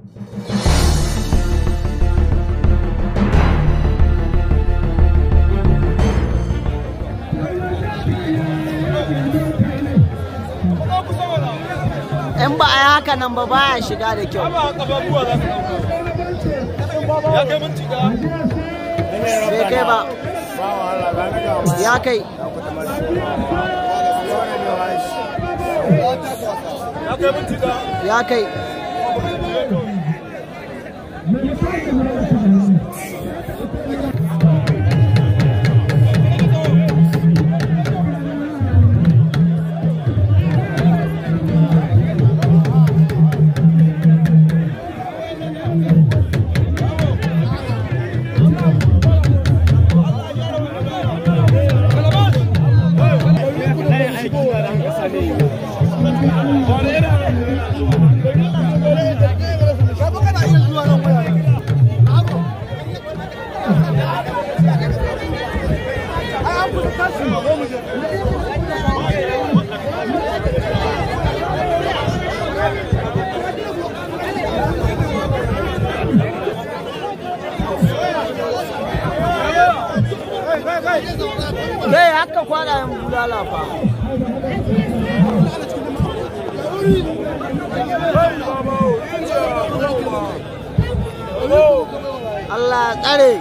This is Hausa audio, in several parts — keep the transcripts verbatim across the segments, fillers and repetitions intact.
In ba a yi haka nan ba baya shiga da kyau. Ya kai minti da. Bai kai ba. Ya kai. Ya kai minti da. Ya kai. Dai haka kwana yin bulala fa. Allah ya tsare.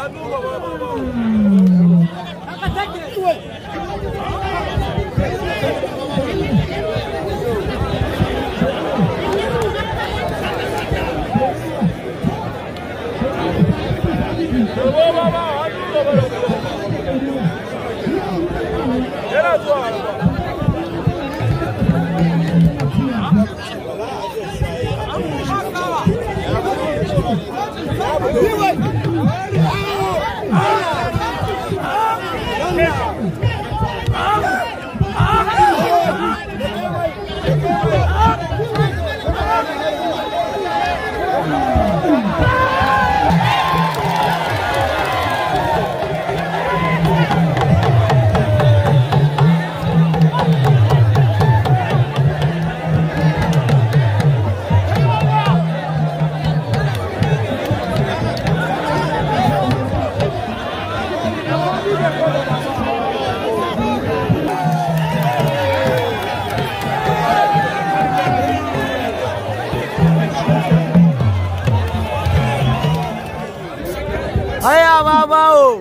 Haya babawo.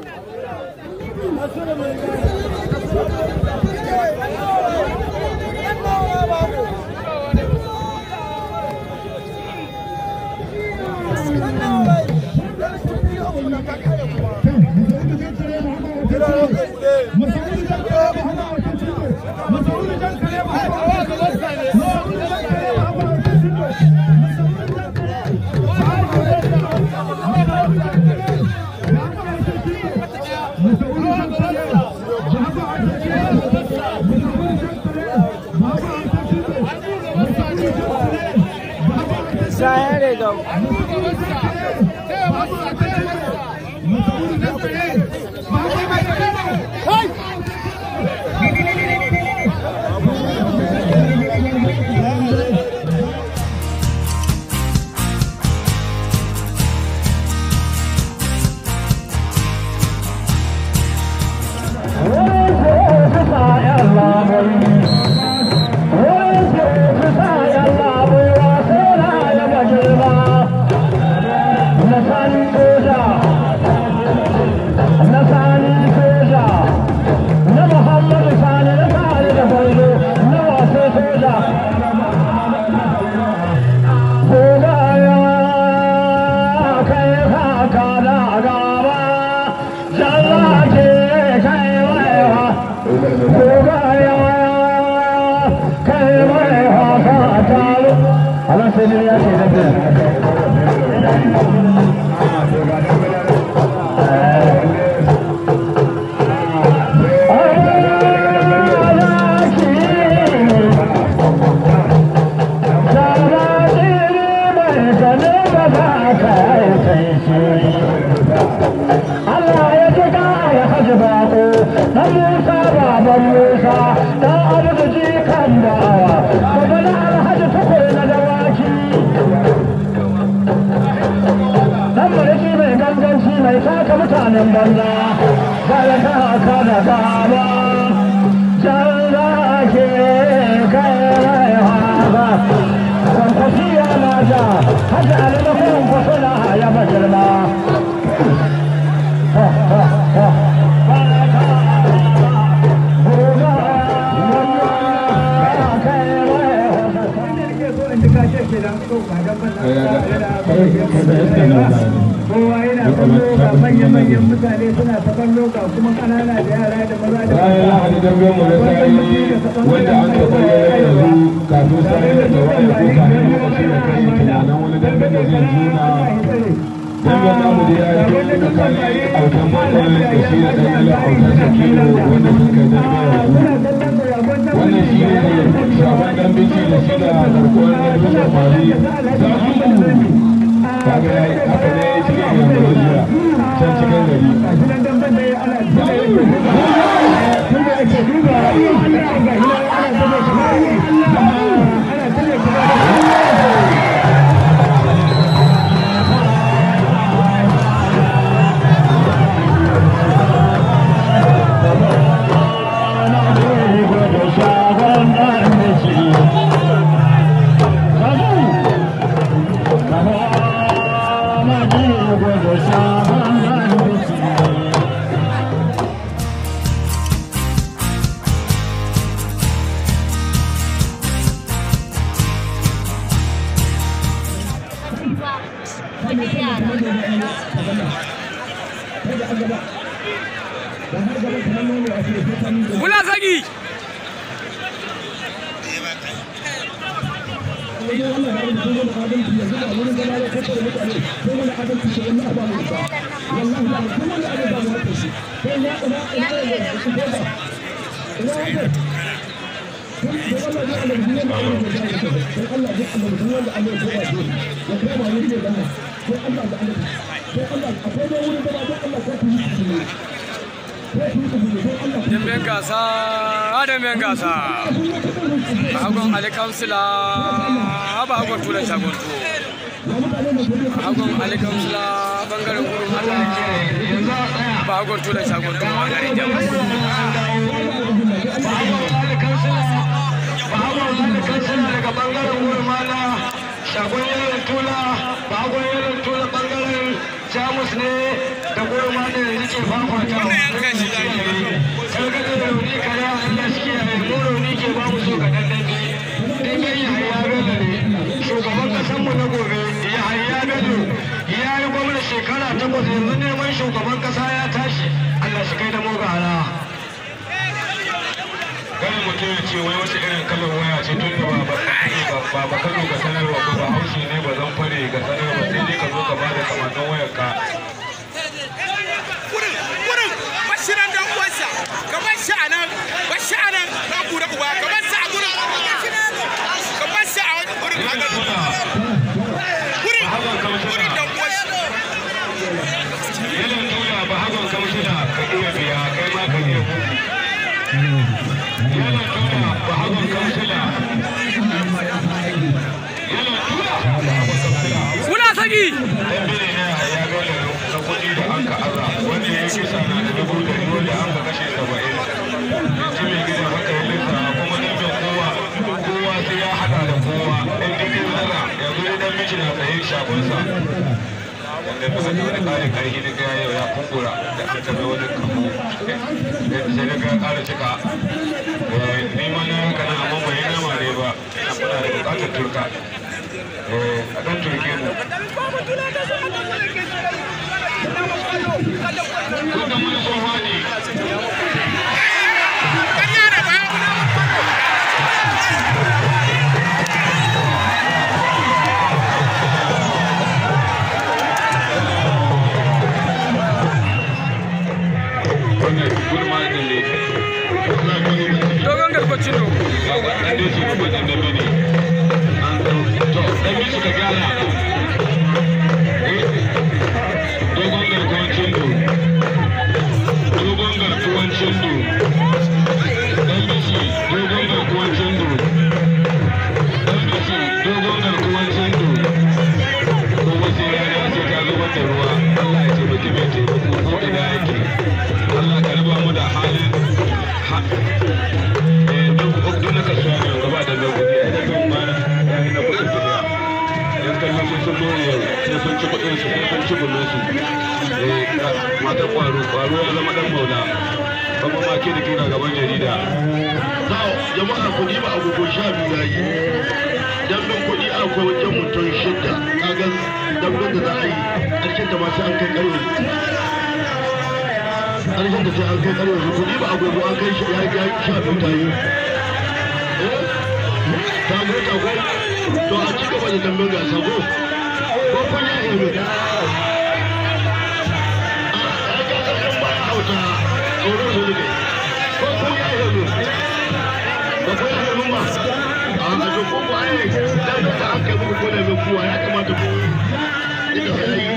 There you go. mutanen banza gara ta haka da gaba canza ke kai haka kan tafiya na da hada alimakon kusura ya majirma kowa yana kallo ga manya-manyan mutane suna ta kallo ga kuma kanana da yara da maza da bayan lahadi don biyan mu na sarari wanda an ka bayyana yanzu kafin sarari da wani ko kafin lokaci da kai tunanin wani dambe da zai juna dambe namu da ya yi tsakanin autan makon da shi da ɗan autan sakino wanda sun kai dambe yanzu wannan shi ne shaban dambe shi da shi da garkuwar dambe da mari za su kaga ya yi haka ne cikin yanzu jiya can cikin gari Kula zagi. Damben gasa, damben gasa. Bahagon Ali Kamsila, bahagon Tula Shagonto. Bahagon Ali Kamsila, bangaren Gurun Allah, bahagon Tula Shagonto bangaren Jamus. Bahagon Ali Kamsila daga bangaren Gurun Allah, shagon yaron Tula, bahagon yaron Tula bangaren Jamus ne da Gurun Allah da yake fafata. Sarkar da rauni kare Allah shi kiyaye mu rauni ke ba mu so ka dandabe. Dai bai Yahaya Bello ne shugaban kasan mu na gobe. Yahaya Bello ya yi gwamna shekara takwas yanzu neman shugaban kasa ya tashi. Allah shi kai da mu gara. Gani mutum ya ce wai wasu irin kalar waya ce tun da ba ba kano ga sanarwa ba ba haushi ne ba zan fare ga sanarwa sai dai ka zo ka bada kamannin wayar ka. Bashiran dan uwansa, kamar shi a nan, bashi a nan, na kura uba, kamar sa a gurin, kamar sa a wani gurin a gaba. Gurin, gurin dan uwansa. Yalan tuna ba hagon kamshina ka iya biya kai ma ka iya kuɗi. Yalan tuna ba hagon kamshina. Yalan tuna ba hagon kamshina. Kula sagi. Dambe ne na ya ga na kuɗi da an ka aza wanda ya kisa na da dubu da riwo da an ka kashe saba'in. Yanzu mai gidan haka ya lissa kuma dambe kowa kowa sai ya haɗa da kowa. Ɗan dukkan zara yanzu ne dan miji na tsaye shagonsa. Wanda bisa da wani ƙarin ƙarfi na gaya yau ya kumbura da an taɓa wani kamo sai na ga ƙara cika ni ma na haka nan amma bai nama ne ba ina kuna da buƙatar turka a ɗan turke mu wanda mun so wani Dogon garkwacin dogo. Ba ba ɗan dai su kuma ɗan dambe ne. To, ɗan bisu ka gyara. yan kallon sun sun more yau sai sun ci kuɗin su sai sun ci kuɗin su matan kwaro kwaro ya zama dan maula kuma ma ke da kira gaban jarida jama'a kuɗi ba agogo sha biyu ya yi dambin kuɗi akwai wajen mutum shidda kaga dambin da za a yi ƙarshen da masu an kai ƙarfe ƙarshen da sai an kai ƙarfe kuɗi ba agogo an kai shi ya yi sha biyu ta yi ta go ta go to a ci gaba da dambin gasa go ko kun ya yi mai a ga ƙarshen baya hauta tsoron su ne ko kun ya yi mai ba kun ya yi mai a ga ko ko ai dan da an kai muku kone mai kuwa ya kamata ku ita sai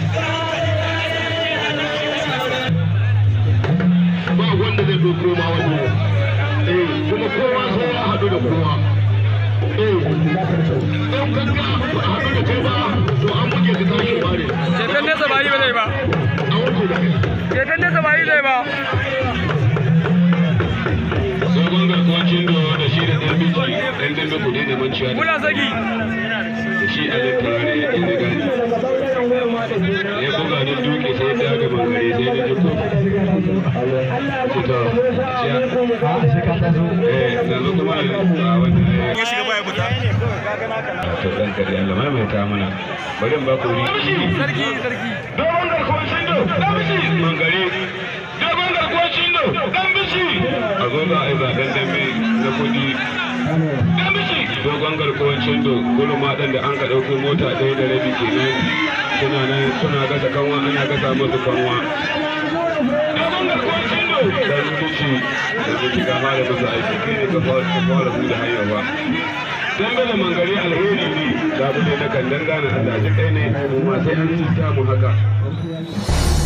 ba wanda zai doko ma wani eh kuma kowa sai ya hadu da kowa eh dan kanka ba hadu da kai ba to an buge ka tashi bare shekan ne sabari ba zai ba a wuce da kai shekan ne sabari zai ba sabon garkuwacin da shi da ɗan biki ɗan dambe ku daina manciya muna saki da shi a zai turare inda gani ya buga don duke sai ya daga mangare sai da jiko fito eh na zo kuma a wannan ya shiga baya fita to dan kare Allah mai mai ta mana bari ba ku ri sarki sarki dogon garkuwacin da ɗan biki mangare dogon garkuwacin da ɗan biki a zo za a yi zaɓen dambe na kuɗi dogon garkuwar cindo gurin maɗan da an ka ɗauko mota ɗaya da rabi kenan suna nan suna gasa kanwa ana gasa musu kanwa dogon garkuwar cindo dan bici da bici ga ma da musu aiki kai ne ka fara su da hanyar ba dan bala mangare alheri ne da bude na kan dangana Allah ji kai ne mu ma sai an ci mu haka